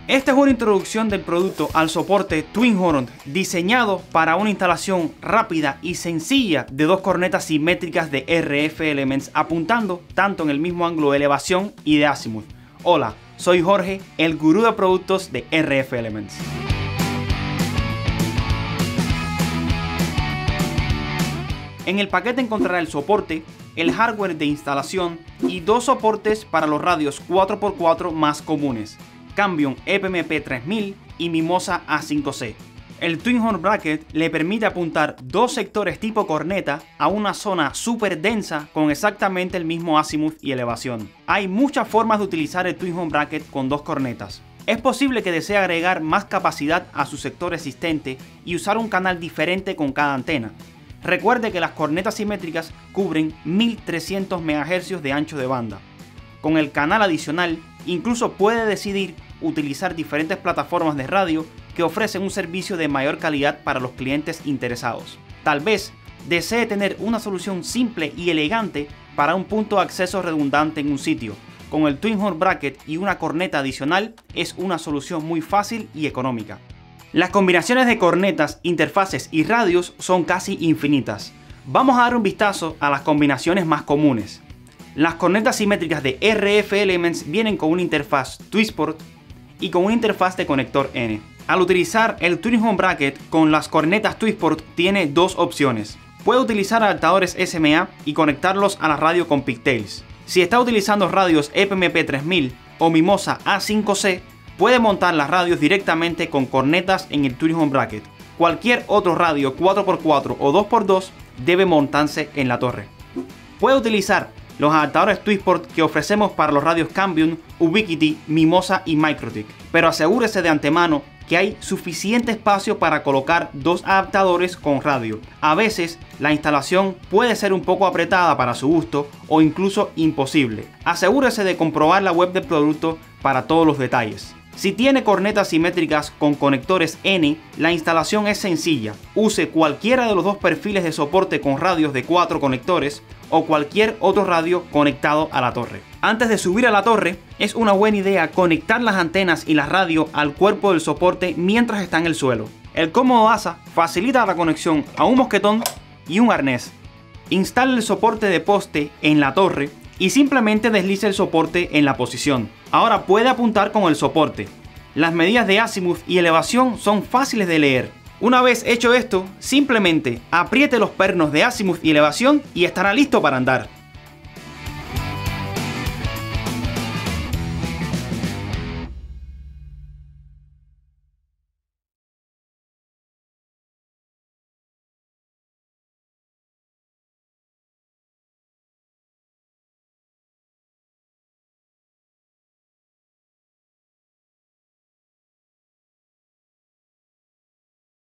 Esta es una introducción del producto al soporte Twin Horn, diseñado para una instalación rápida y sencilla de dos cornetas simétricas de RF Elements apuntando tanto en el mismo ángulo de elevación y de azimuth. Hola, soy Jorge, el gurú de productos de RF Elements. En el paquete encontrará el soporte, el hardware de instalación y dos soportes para los radios 4x4 más comunes, Cambion EPMP 3000 y Mimosa A5C. El Twin Horn Bracket le permite apuntar dos sectores tipo corneta a una zona súper densa con exactamente el mismo azimuth y elevación. Hay muchas formas de utilizar el Twin Horn Bracket con dos cornetas. Es posible que desee agregar más capacidad a su sector existente y usar un canal diferente con cada antena. Recuerde que las cornetas simétricas cubren 1300 MHz de ancho de banda. Con el canal adicional, incluso puede decidir utilizar diferentes plataformas de radio que ofrecen un servicio de mayor calidad para los clientes interesados. Tal vez desee tener una solución simple y elegante para un punto de acceso redundante en un sitio. Con el Twin Horn Bracket y una corneta adicional es una solución muy fácil y económica. Las combinaciones de cornetas, interfaces y radios son casi infinitas. Vamos a dar un vistazo a las combinaciones más comunes. Las cornetas simétricas de RF Elements vienen con una interfaz Twistport y con una interfaz de conector N. Al utilizar el Twin Horn Bracket con las cornetas Twistport tiene dos opciones. Puede utilizar adaptadores SMA y conectarlos a la radio con pigtails. Si está utilizando radios EPMP 3000 o Mimosa A5C, puede montar las radios directamente con cornetas en el Twin Horn Bracket. Cualquier otro radio 4x4 o 2x2 debe montarse en la torre. Puede utilizar los adaptadores Twistport que ofrecemos para los radios Cambion, Ubiquiti, Mimosa y Microtik, pero asegúrese de antemano que hay suficiente espacio para colocar dos adaptadores con radio. A veces la instalación puede ser un poco apretada para su gusto o incluso imposible. Asegúrese de comprobar la web del producto para todos los detalles. Si tiene cornetas simétricas con conectores N, la instalación es sencilla. Use cualquiera de los dos perfiles de soporte con radios de 4 conectores o cualquier otro radio conectado a la torre. Antes de subir a la torre, es una buena idea conectar las antenas y la radio al cuerpo del soporte mientras está en el suelo. El cómodo asa facilita la conexión a un mosquetón y un arnés. Instale el soporte de poste en la torre y simplemente deslice el soporte en la posición. Ahora puede apuntar con el soporte. Las medidas de azimuth y elevación son fáciles de leer. Una vez hecho esto, simplemente apriete los pernos de azimuth y elevación y estará listo para andar.